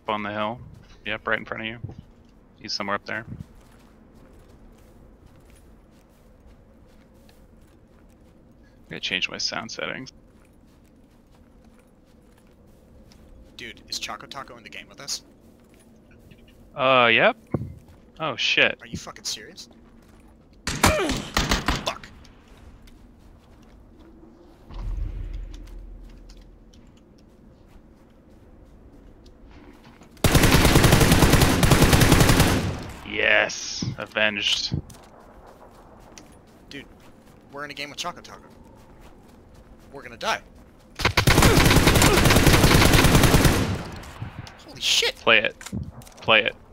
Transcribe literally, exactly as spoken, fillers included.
on the hill. Yep, right in front of you. He's somewhere up there. I'm gonna change my sound settings. Dude, is ChocoTaco in the game with us? Uh, yep. Oh shit. Are you fucking serious? Fuck. Yes, avenged. Dude, we're in a game with ChocoTaco. We're gonna die. Holy shit! Play it. Play it.